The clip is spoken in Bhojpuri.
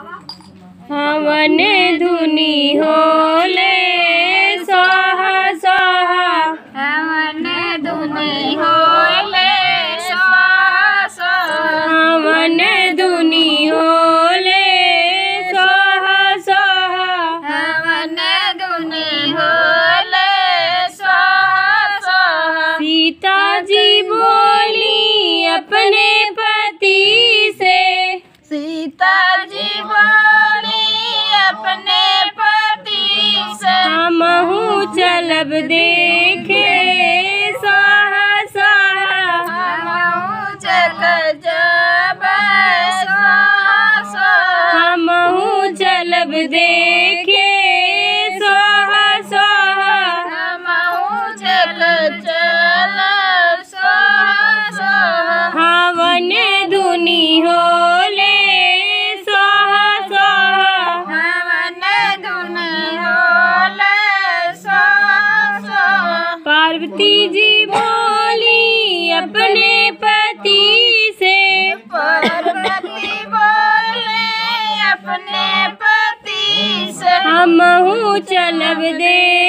हवन धुनी होले स्वाहा स्वाहा, हवन धुनी होले स्वाहा स्वाहा, हवन धुनी होले स्वाहा स्वाहा, हवन धुनी होले स्वाहा स्वाहा। सीता जी बोली अपने पति से, सीता जी बोली अपने पति से, हमहु चलब देखे स्वाहा स्वाहा, हमहु चल जब स्वाहा स्वाहा, हमहु चलब देखे स्वाहा स्वाहा, हमहु चल स्वाहा स्वाहा। हवन धुनी होले स्वाहा स्वाहा, हवन धुनी होले स्वाहा स्वाहा। पार्वती जी बोली अपने पति से, पार्वती बोले अपने पति से, हमहु चलब दे